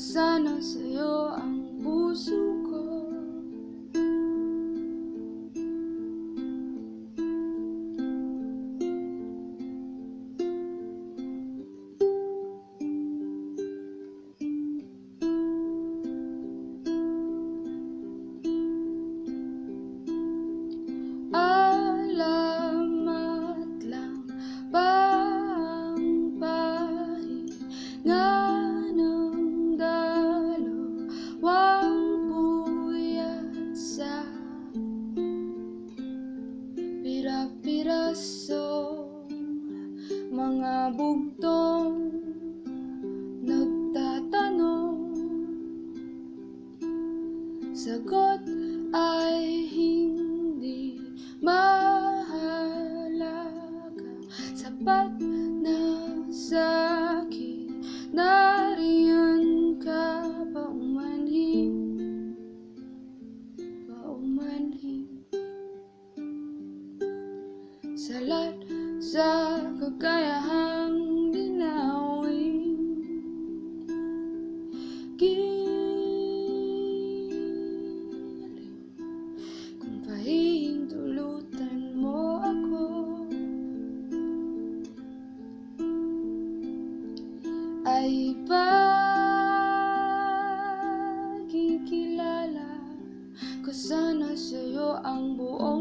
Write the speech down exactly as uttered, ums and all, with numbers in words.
sana sa'yo ang puso ko. Alamat lang ba ang pahinga ng dalawang puyat sa pira-pirasong mga bugtong nagtatanong? Sagot ay hindi mahalaga, sapat na sa'kin. Nariyan ka paumanhin, paumanhin. Salat sa kakayahang linawin, kung pahintulutan mo ako, ay pagkikilala ko sana sa'yo ang buong